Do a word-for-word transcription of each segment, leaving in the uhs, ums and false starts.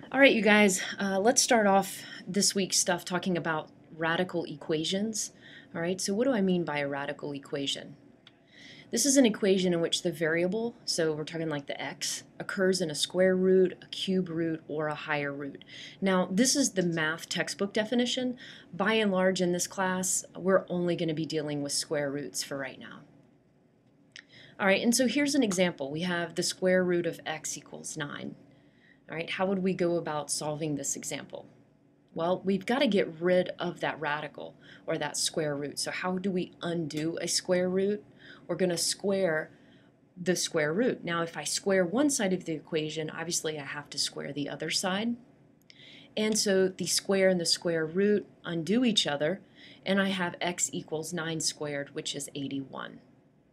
All right, you guys, uh, let's start off this week's stuff talking about radical equations. All right, so what do I mean by a radical equation? This is an equation in which the variable, so we're talking like the x, occurs in a square root, a cube root, or a higher root. Now, this is the math textbook definition. By and large, in this class, we're only going to be dealing with square roots for right now. All right, and so here's an example. We have the square root of x equals nine. All right, how would we go about solving this example? Well, we've got to get rid of that radical or that square root. So how do we undo a square root? We're going to square the square root. Now, if I square one side of the equation, obviously I have to square the other side. And so the square and the square root undo each other, and I have x equals nine squared, which is eighty-one.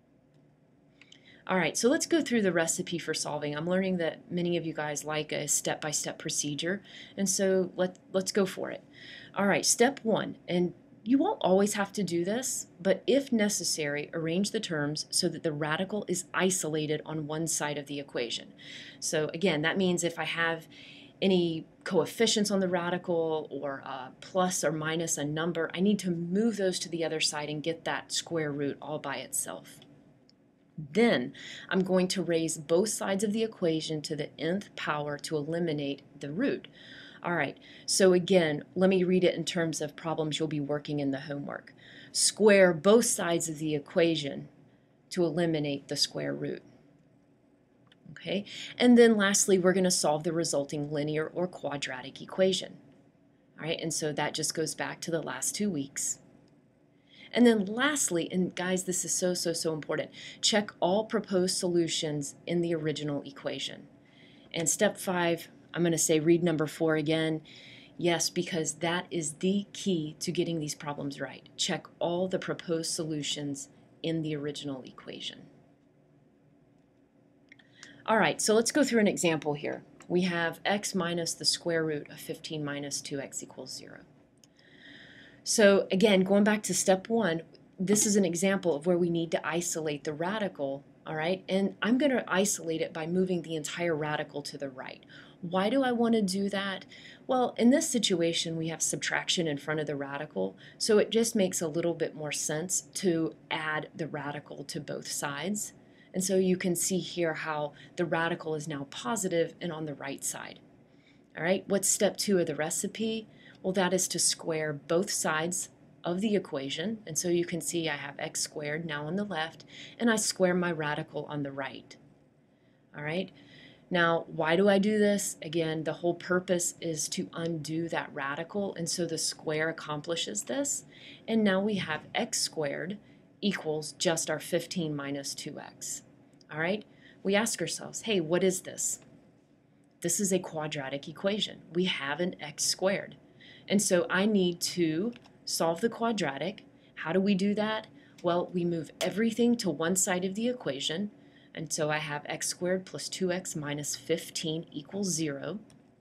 All right, so let's go through the recipe for solving. I'm learning that many of you guys like a step-by-step procedure, and so let, let's go for it. All right, step one, and you won't always have to do this, but if necessary, arrange the terms so that the radical is isolated on one side of the equation. So again, that means if I have any coefficients on the radical or uh, plus or minus a number, I need to move those to the other side and get that square root all by itself. Then I'm going to raise both sides of the equation to the nth power to eliminate the root. All right, so again, let me read it in terms of problems you'll be working in the homework. Square both sides of the equation to eliminate the square root. Okay, and then lastly, we're going to solve the resulting linear or quadratic equation. All right, and so that just goes back to the last two weeks. And then lastly, and guys, this is so, so, so important, check all proposed solutions in the original equation. And step five, I'm going to say read number four again. Yes, because that is the key to getting these problems right. Check all the proposed solutions in the original equation. All right, so let's go through an example here. We have x minus the square root of fifteen minus two x equals zero. So again, going back to step one, this is an example of where we need to isolate the radical, all right? And I'm going to isolate it by moving the entire radical to the right. Why do I want to do that? Well, in this situation, we have subtraction in front of the radical, so it just makes a little bit more sense to add the radical to both sides. And so you can see here how the radical is now positive and on the right side. All right, what's step two of the recipe? Well, that is to square both sides of the equation. And so you can see I have x squared now on the left, and I square my radical on the right. All right. Now, why do I do this? Again, the whole purpose is to undo that radical, and so the square accomplishes this. And now we have x squared equals just our fifteen minus two x. All right. We ask ourselves, hey, what is this? This is a quadratic equation. We have an x squared. And so I need to solve the quadratic. How do we do that? Well, we move everything to one side of the equation. And so I have x squared plus two x minus fifteen equals zero.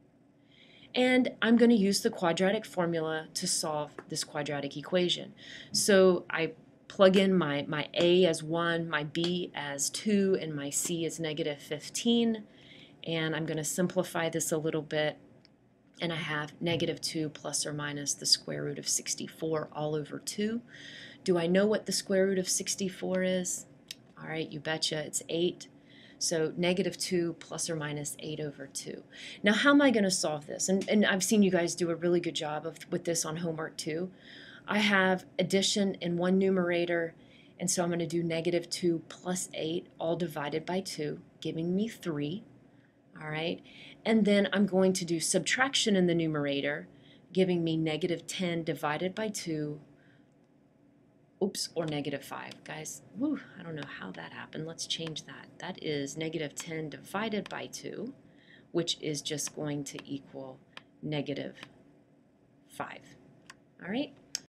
And I'm going to use the quadratic formula to solve this quadratic equation. So I plug in my, my a as one, my b as two, and my c as negative fifteen. And I'm going to simplify this a little bit. And I have negative two plus or minus the square root of sixty-four all over two. Do I know what the square root of sixty-four is? All right, you betcha, it's eight. So negative two plus or minus eight over two. Now, how am I going to solve this? And, and I've seen you guys do a really good job of, with this on homework too. I have addition in one numerator, and so I'm going to do negative two plus eight all divided by two, giving me three. All right, and then I'm going to do subtraction in the numerator, giving me negative ten divided by two, oops, or negative five. Guys, whew, I don't know how that happened. Let's change that. That is negative ten divided by two, which is just going to equal negative five. All right,